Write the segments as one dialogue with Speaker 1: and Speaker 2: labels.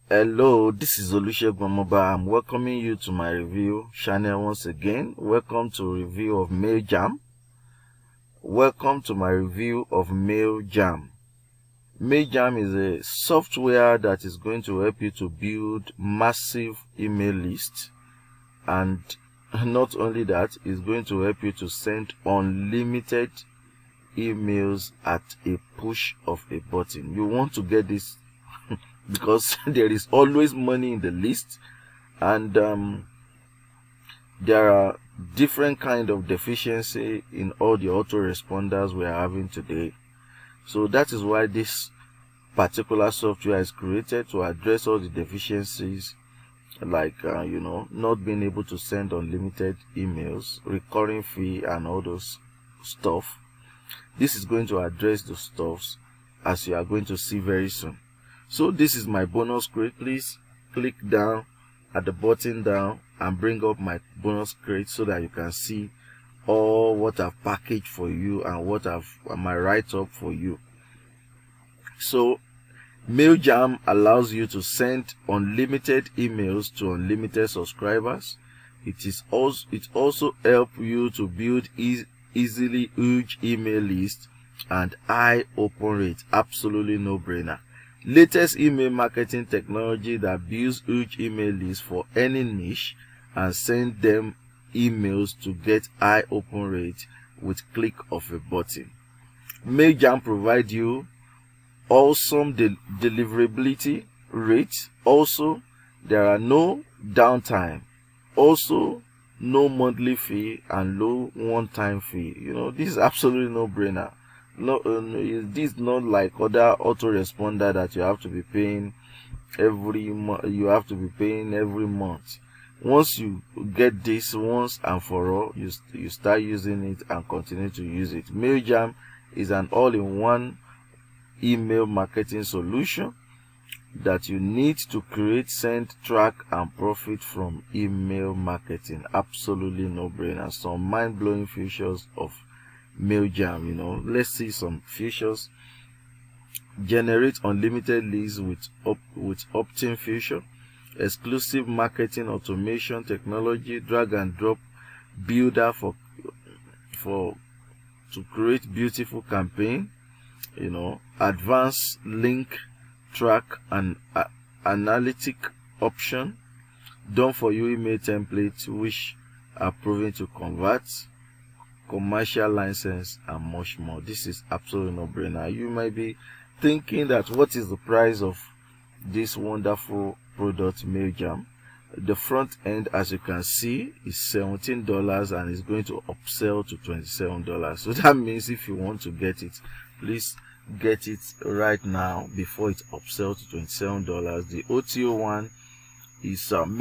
Speaker 1: Hello, this is Olusegun Omoba. I'm welcoming you to my review channel once again. Welcome to review of MailJam. Welcome to my review of MailJam. MailJam is a software that is going to help you to build massive email lists, and not only that, it's going to help you to send unlimited emails at a push of a button. You want to get this because there is always money in the list, and there are different kind of deficiency in all the autoresponders we are having today. So that is why this particular software is created, to address all the deficiencies, like not being able to send unlimited emails, recurring fee, and all those stuff. This is going to address those stuffs, as you are going to see very soon. So this is my bonus crate. Please click down at the button down and bring up my bonus crate so that you can see all what I've packaged for you and what my write-up for you. So MailJam allows you to send unlimited emails to unlimited subscribers. It also helps you to build easily huge email lists and high open rate. Absolutely no brainer. Latest email marketing technology that builds huge email lists for any niche and send them emails to get high open rate with click of a button. MailJam provides you awesome deliverability rates. Also, there are no downtime. Also, no monthly fee and low one-time fee. This is absolutely no brainer. This is not like other autoresponder that you have to be paying every month. You have to be paying every month. Once you get this once and for all, you start using it and continue to use it. MailJam is an all-in-one email marketing solution that you need to create, send, track, and profit from email marketing. Absolutely no brainer. Some mind-blowing features of MailJam. Let's see some features. Generate unlimited leads with opt-in feature, exclusive marketing automation technology, drag and drop builder to create beautiful campaign, advanced link track and analytic option, done for you email templates which are proven to convert, commercial license, and much more. This is absolutely no brainer. You might be thinking that what is the price of this wonderful product MailJam? The front end, as you can see, is $17 and is going to upsell to $27. So that means if you want to get it, please get it right now before it upsells to $27. The OTO one is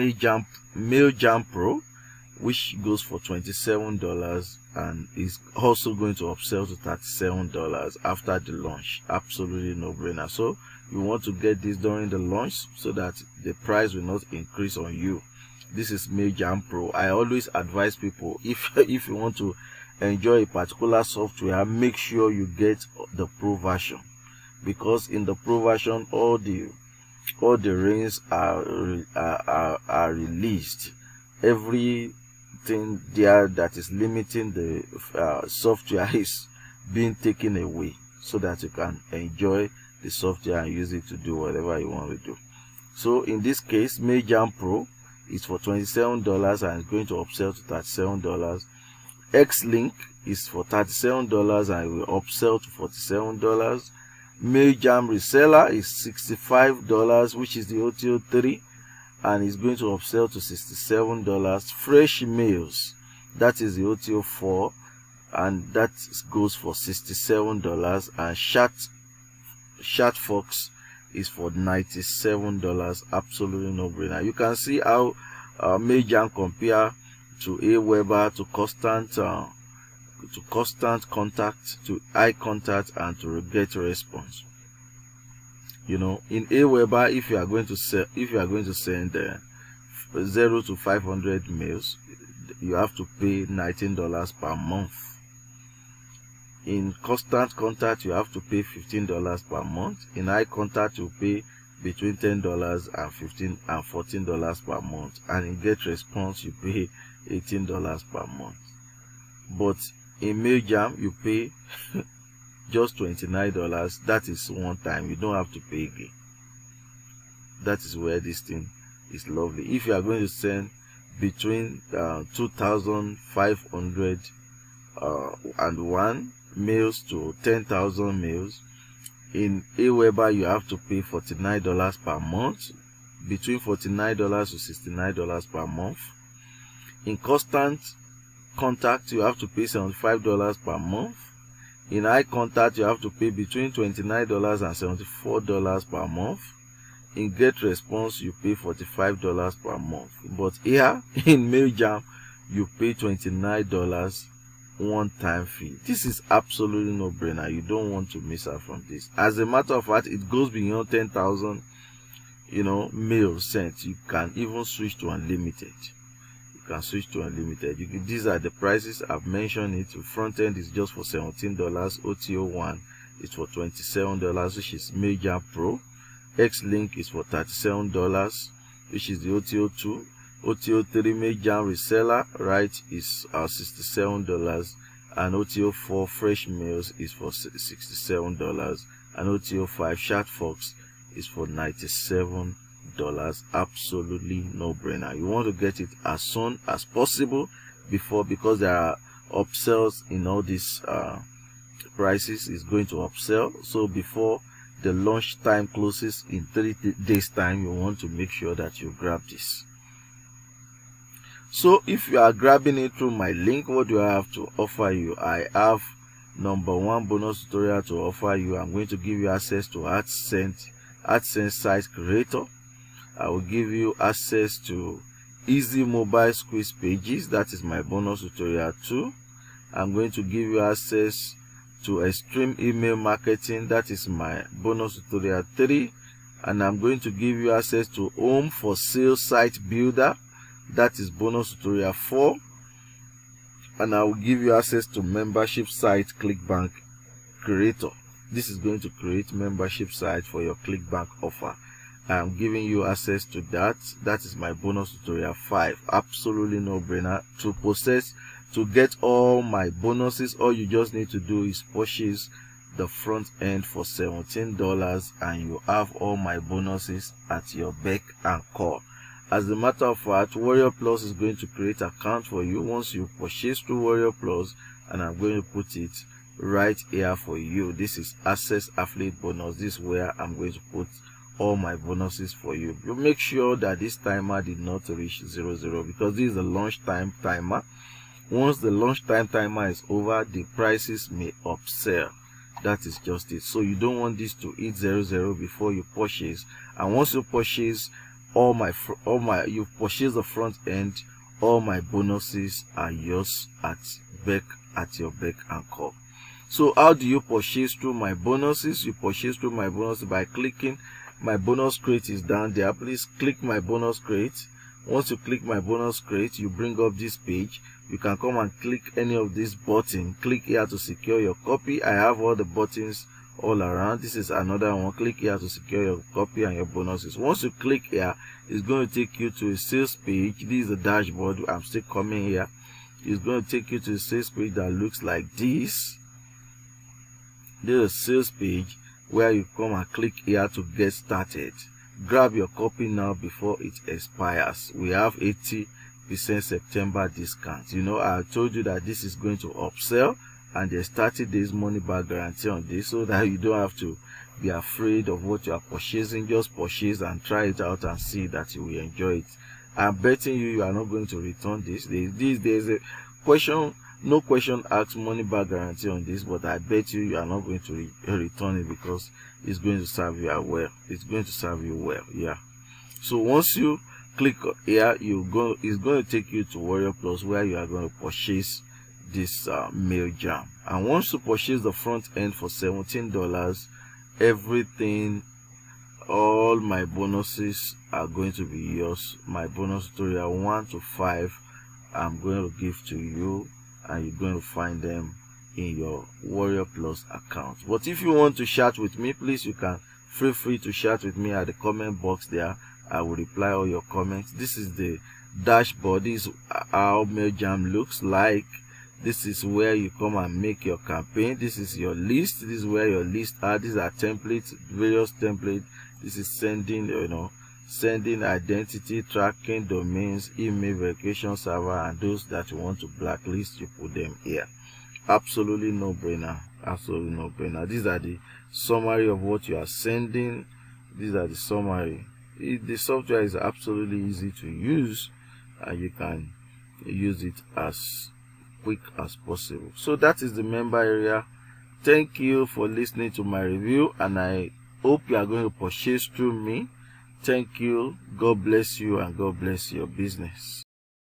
Speaker 1: MailJam Pro, which goes for $27 and is also going to upsell to $37 after the launch. Absolutely no brainer. So you want to get this during the launch so that the price will not increase on you. This is MailJam Pro. I always advise people, if you want to enjoy a particular software, make sure you get the Pro version, because in the Pro version all the reins are released. Everything there that is limiting the software is being taken away, so that you can enjoy the software and use it to do whatever you want to do. So in this case, MailJam Pro is for $27 and is going to upsell to $37. Xlink is for $37 and will upsell to $47. MailJam Reseller is $65, which is the OTO 3, and is going to upsell to $67. Fresh Mails, that is the OTO 4, and that goes for $67. And Chatfox is for $97. Absolutely no brainer. You can see how MailJam compare to Aweber, to constant contact, to eye contact, and to get response. In Aweber, if you are going to send 0 to 500 mails, you have to pay $19 per month. In constant contact, you have to pay $15 per month. In eye contact, you pay between $10 and $15 and $14 per month, and in Get Response you pay $18 per month. But in MailJam you pay just $29. That is one time. You don't have to pay again. That is where this thing is lovely. If you are going to send between 2,500 and 1 mails to 10,000 mails, in Aweber you have to pay $49 per month, between $49 to $69 per month. In Constant Contact you have to pay $75 per month. In iContact you have to pay between $29 and $74 per month. In Get Response you pay $45 per month. But here in MailJam you pay $29 one-time fee. This is absolutely no-brainer. You don't want to miss out from this. As a matter of fact, it goes beyond 10,000 mails sent. You can even switch to unlimited. You can switch to unlimited. These are the prices. I've mentioned it. Front end is just for $17. OTO1 is for $27, which is MailJam Pro. Xlink is for $37, which is the OTO2. OTO3 MailJam Reseller, right, is $67, and OTO4 Fresh Mails is for $67, and OTO5 Chatfox is for $97. Absolutely no-brainer. You want to get it as soon as possible because there are upsells in all these prices. Is going to upsell, so before the launch time closes in 3 days time, you want to make sure that you grab this. So if you are grabbing it through my link, what do I have to offer you? I have number 1 bonus tutorial to offer you. I'm going to give you access to AdSense Site Creator. I will give you access to Easy Mobile Squeeze Pages. That is my bonus tutorial 2. I'm going to give you access to Extreme Email Marketing. That is my bonus tutorial 3. And I'm going to give you access to Home for Sale Site Builder. That is bonus tutorial 4. And I will give you access to Membership Site ClickBank Creator. This is going to create membership site for your ClickBank offer. I'm giving you access to that. That is my bonus tutorial 5. Absolutely no-brainer. To get all my bonuses, all you just need to do is purchase the front end for $17, and you have all my bonuses at your beck and call. As a matter of fact, Warrior Plus is going to create an account for you once you purchase through Warrior Plus, and I'm going to put it right here for you. This is Access Affiliate Bonus. This is where I'm going to put all my bonuses for you. You make sure that this timer did not reach 00, because this is the launch time timer. Once the launch time timer is over, the prices may upsell. That is just it. So you don't want this to hit 00 before you purchase. And once you purchase, you've purchased the front end, all my bonuses are yours at your beck and call. So how do you purchase through my bonuses? You purchase through my bonuses by clicking my bonus crate is down there. Please click my bonus crate. Once you click my bonus crate, you bring up this page. You can come and click any of these buttons. Click here to secure your copy. I have all the buttons all around. This is another one. Click here to secure your copy and your bonuses. Once you click here, it's going to take you to a sales page. This is the dashboard. I'm still coming here. It's going to take you to a sales page that looks like this. This is a sales page where you come and click here to get started. Grab your copy now before it expires. We have 80% September discount. I told you that this is going to upsell, and there's 30 days money back guarantee on this, so that you don't have to be afraid of what you are purchasing. Just purchase and try it out and see that you will enjoy it. I'm betting you are not going to return this. There's a question, no question asked money back guarantee on this, but I bet you are not going to return it, because it's going to serve you well. It's going to serve you well. Yeah. So once you click here, it's going to take you to Warrior Plus, where you are going to purchase this MailJam. And once you purchase the front end for $17, everything, all my bonuses are going to be yours. My bonus tutorial 1 to 5, I'm going to give to you, and you're going to find them in your Warrior Plus account. But if you want to chat with me, please, you can feel free to chat with me at the comment box there. I will reply all your comments. This is the dashboard. This is how Mailchimp looks like. This is where you come and make your campaign. This is your list. This is where your list are. These are templates, various templates. This is sending, sending identity, tracking, domains, email verification server, and those that you want to blacklist, you put them here. Absolutely no brainer. Absolutely no brainer. These are the summary of what you are sending. These are the summary. The software is absolutely easy to use, and you can use it as quick as possible. So that is the member area. Thank you for listening to my review, and I hope you are going to purchase through me. Thank you. God bless you, and God bless your business.